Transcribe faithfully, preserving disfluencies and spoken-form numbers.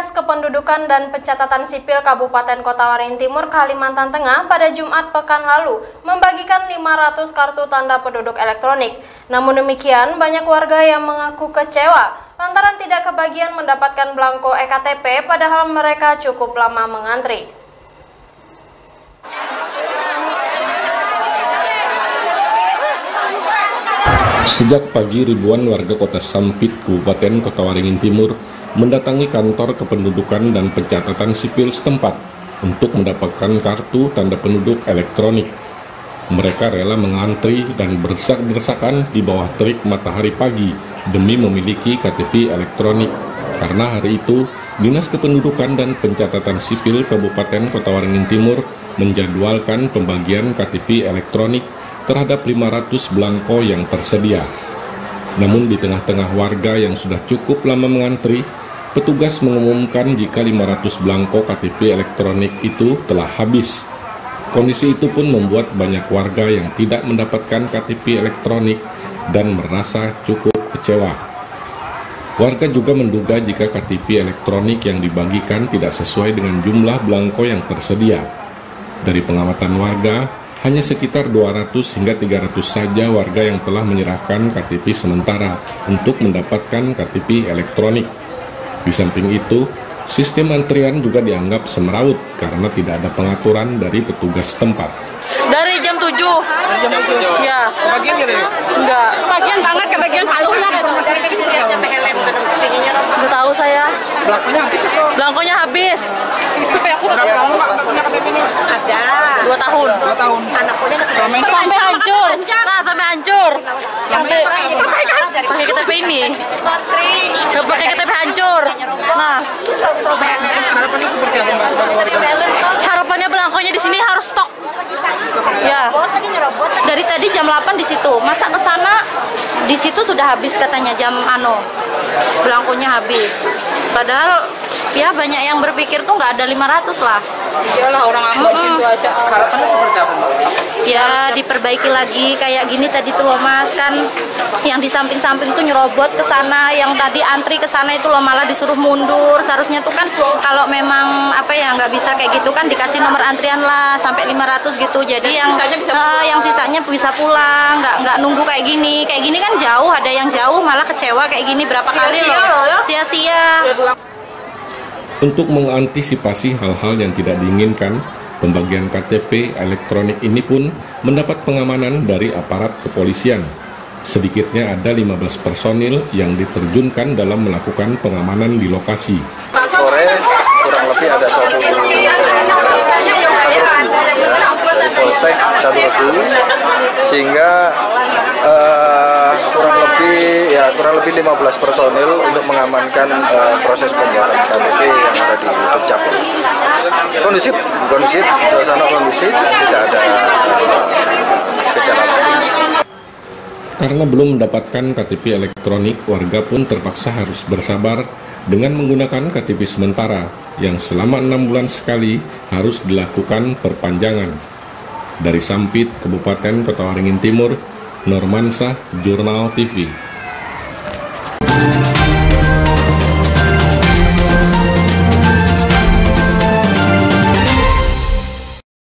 Dinas Kependudukan dan Pencatatan Sipil Kabupaten Kota Waringin Timur, Kalimantan Tengah pada Jumat pekan lalu membagikan lima ratus kartu tanda penduduk elektronik. Namun demikian, banyak warga yang mengaku kecewa lantaran tidak kebagian mendapatkan belangko E K T P padahal mereka cukup lama mengantri. Sejak pagi, ribuan warga Kota Sampit, Kabupaten Kota Waringin Timur mendatangi kantor kependudukan dan pencatatan sipil setempat untuk mendapatkan kartu tanda penduduk elektronik. Mereka rela mengantri dan berdesak-desakan di bawah terik matahari pagi demi memiliki K T P elektronik. Karena hari itu, Dinas Kependudukan dan Pencatatan Sipil Kabupaten Kota Waringin Timur menjadwalkan pembagian K T P elektronik terhadap lima ratus belangko yang tersedia. Namun di tengah-tengah warga yang sudah cukup lama mengantri, petugas mengumumkan jika lima ratus belangko K T P elektronik itu telah habis. Kondisi itu pun membuat banyak warga yang tidak mendapatkan K T P elektronik dan merasa cukup kecewa. Warga juga menduga jika K T P elektronik yang dibagikan tidak sesuai dengan jumlah belangko yang tersedia. Dari pengamatan warga, hanya sekitar dua ratus hingga tiga ratus saja warga yang telah menyerahkan K T P sementara untuk mendapatkan K T P elektronik. Di samping itu, sistem antrian juga dianggap semeraut karena tidak ada pengaturan dari petugas setempat. Dari jam tujuh. Dari jam tujuh? Ya. Kebagian gitu ya? Enggak. Kebagian banget, kebagian palu lah. Enggak tahu saya. Belangkonya habis itu? Belangkonya habis. Berapa lama Pak punya K T P ini? Ada. Dua tahun. Dua tahun. Anaknya Sampai Sampai hancur. Nah, sampai hancur. sampai Pakai K T P ini. Pakai K T P hancur. Nah, harapannya seperti apa Mbak sebagai warga? harapannya belangkonya di sini harus stok. Ya. Dari tadi jam delapan di situ. Masa ke sana di situ sudah habis katanya jam ano. Belangkonya habis. Padahal ya banyak yang berpikir tuh nggak ada lima ratus lah. Iyalah orang aku di situ aja. Harapannya seperti apa Mbak? Ya diperbaiki lagi kayak gini tadi tuh loh Mas, kan yang di samping-samping tuh nyerobot ke sana, yang tadi antri ke sana itu loh malah disuruh mundur. Seharusnya tuh kan kalau memang apa ya nggak bisa kayak gitu kan dikasih nomor antrian lah sampai lima ratus gitu. Jadi yang uh, yang sisanya bisa pulang, nggak nggak nunggu kayak gini. Kayak gini kan jauh, ada yang jauh malah kecewa kayak gini berapa kali loh. Sia-sia. Untuk mengantisipasi hal-hal yang tidak diinginkan, pembagian K T P elektronik ini pun mendapat pengamanan dari aparat kepolisian. Sedikitnya ada lima belas personil yang diterjunkan dalam melakukan pengamanan di lokasi. Polres kurang lebih ada satu dari Polsek satu regu, sehingga uh, kurang lebih ya kurang lebih lima belas personil untuk mengamankan uh, proses pembuatan K T P yang ada di Dukcapil. Kondusif, kondusif, suasana kondusif, tidak ada gejala. Karena belum mendapatkan K T P elektronik, warga pun terpaksa harus bersabar dengan menggunakan K T P sementara yang selama enam bulan sekali harus dilakukan perpanjangan. Dari Sampit, Kabupaten Kota Waringin Timur, Normansyah, Jurnal T V.